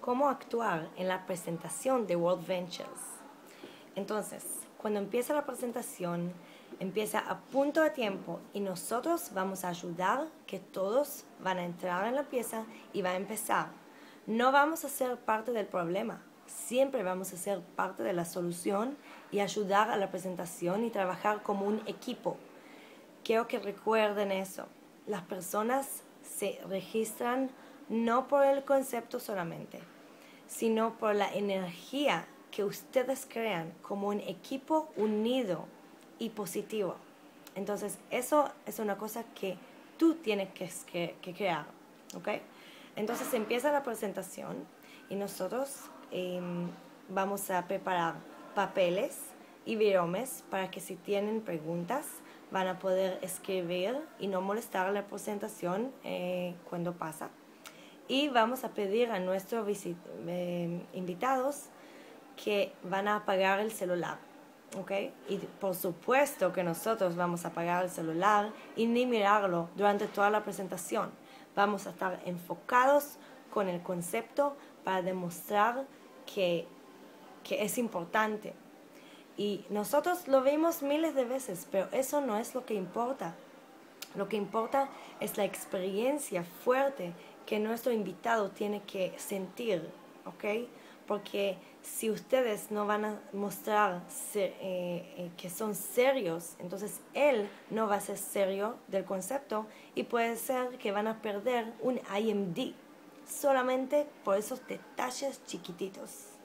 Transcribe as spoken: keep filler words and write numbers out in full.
cómo actuar en la presentación de World Ventures. Entonces, cuando empieza la presentación, empieza a punto de tiempo y nosotros vamos a ayudar que todos van a entrar en la pieza y va a empezar. No vamos a ser parte del problema, siempre vamos a ser parte de la solución y ayudar a la presentación y trabajar como un equipo. Quiero que recuerden eso. Las personas se registran no por el concepto solamente, sino por la energía que ustedes crean como un equipo unido y positivo. Entonces, eso es una cosa que tú tienes que, que, que crear, ¿ok? Entonces, empieza la presentación y nosotros eh, vamos a preparar papeles y biromes para que si tienen preguntas van a poder escribir y no molestar la presentación eh, cuando pasa. Y vamos a pedir a nuestros eh, invitados que van a apagar el celular, ¿ok? Y por supuesto que nosotros vamos a apagar el celular y ni mirarlo durante toda la presentación. Vamos a estar enfocados con el concepto para demostrar que, que es importante. Y nosotros lo vimos miles de veces, pero eso no es lo que importa. Lo que importa es la experiencia fuerte que nuestro invitado tiene que sentir, ¿ok? Porque si ustedes no van a mostrar ser, eh, eh, que son serios, entonces él no va a ser serio del concepto y puede ser que van a perder un I M D solamente por esos detalles chiquititos.